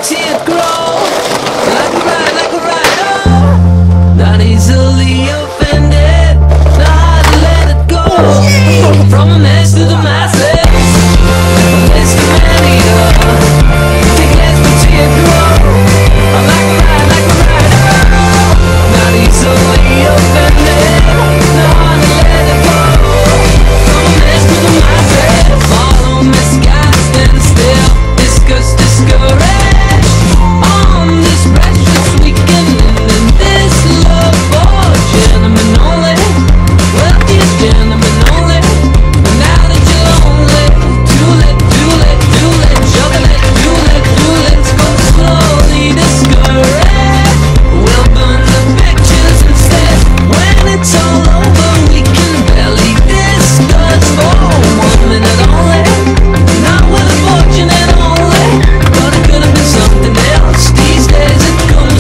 pretty it grow. Like a ride, oh. Not easily offended, know how to let it go. From a mess to the masses, it's too many, think less pretty it grow. Like a ride, oh. Not easily offended, know how to let it go. From a mess to the masses, follow me, guys, stand still. Discouraged on this precious weekend, and this love for gentlemen only, wealthiest gentlemen only. And now that you're lonely, too late, juggling it, let's go slowly. Discouraged, we'll burn the pictures instead. When it's all over, we can barely discuss for 1 minute only. Not with a fortune at all. Something else these days. It comes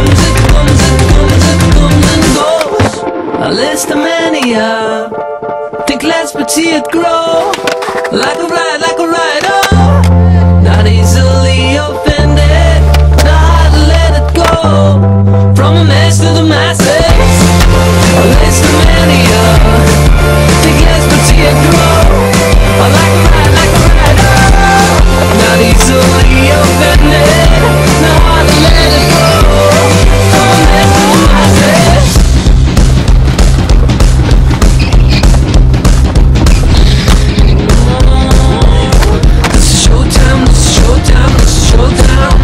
and goes. A list of mania, think less but see it grow. Like a ride, oh. Not easily offended, know how to let it go. From a mess to the masses, a list of mania, think less but see it grow. Like a ride, oh. Not easily offended, know how to let it go. From a mess to the masses. This is showtime, this is showtime, this is showtime.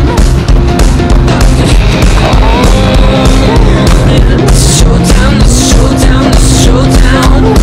This is showtime, this is showtime, this is showtime.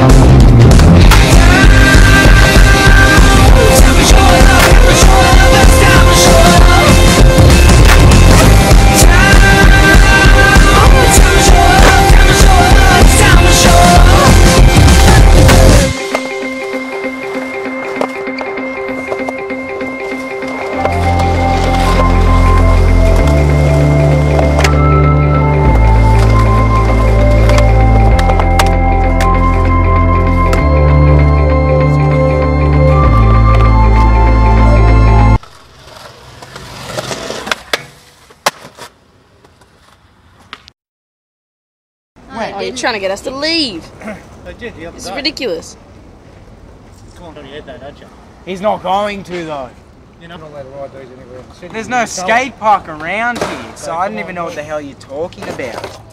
Oh, you're trying to get us to leave. I did the other This day. is ridiculous. Come on, you head though, don't you? He's not going to though. You're not allowed to ride these anywhere. There's no skate park around here, so I don't even know what the hell you're talking about.